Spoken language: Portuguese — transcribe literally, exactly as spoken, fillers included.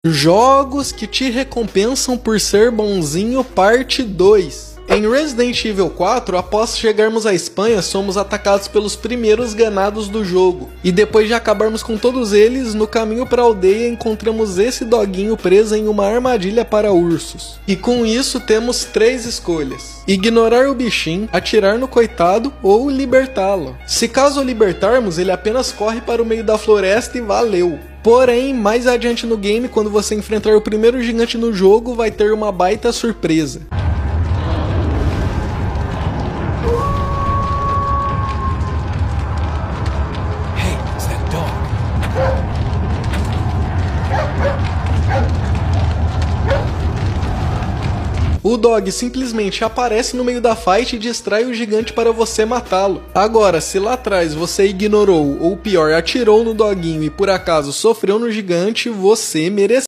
Jogos que te recompensam por ser bonzinho, parte dois. Em Resident Evil quatro, após chegarmos à Espanha, somos atacados pelos primeiros ganados do jogo. E depois de acabarmos com todos eles, no caminho para a aldeia encontramos esse doguinho preso em uma armadilha para ursos. E com isso temos três escolhas: ignorar o bichinho, atirar no coitado ou libertá-lo. Se caso o libertarmos, ele apenas corre para o meio da floresta e valeu. Porém, mais adiante no game, quando você enfrentar o primeiro gigante no jogo, vai ter uma baita surpresa. O dog simplesmente aparece no meio da fight e distrai o gigante para você matá-lo. Agora, se lá atrás você ignorou, ou pior, atirou no doguinho e por acaso sofreu no gigante, você mereceu.